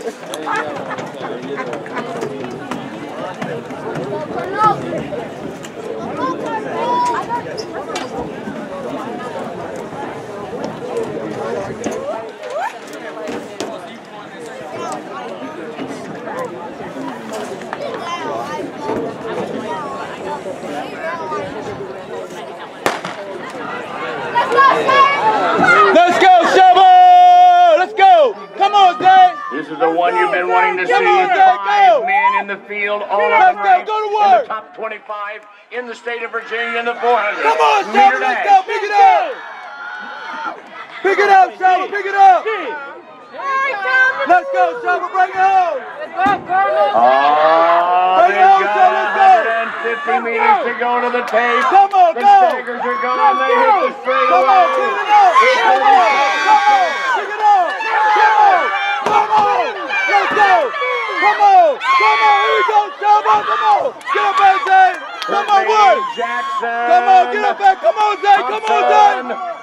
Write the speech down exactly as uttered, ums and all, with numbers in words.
Let's go, Shovel! Let's go! Come on, Zay! This is the one you've been wanting to see. Come on, Zay, Five go! men in the field, all Let's of go, go to work! in the top twenty-five in the state of Virginia in the four hundred. Come on, Shovel, let's go! Pick it up! Pick it up, Shovel, pick it up! Let's go, Shovel, bring it home! Oh, Bring it they've home, got Shovel, let's go! one hundred fifty meters to go to the tape. Come on, the go! Staggers are going. They hit the straightaway. Come on, clean it up! Come on! Come on! Pick it up! Come on! Come on! Let's go! Come on! Come on! Here we go, Shovel! Come on! Get up back, Zay! Come on, work! Jackson. Come on, get up back! Come on, Zay! Come on, Zay!